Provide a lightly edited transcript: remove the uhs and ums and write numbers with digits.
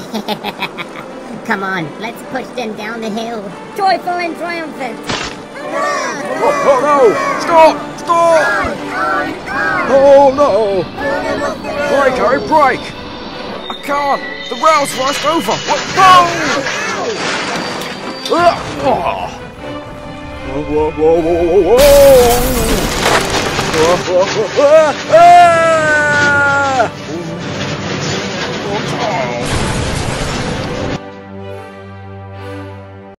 Come on, let's push them down the hill. Joyful and triumphant. Oh no! Stop! Stop! Oh no! Brake, Harry, brake! I can't! The rail's rushed over! What? No! Whoa, whoa, whoa, whoa, whoa!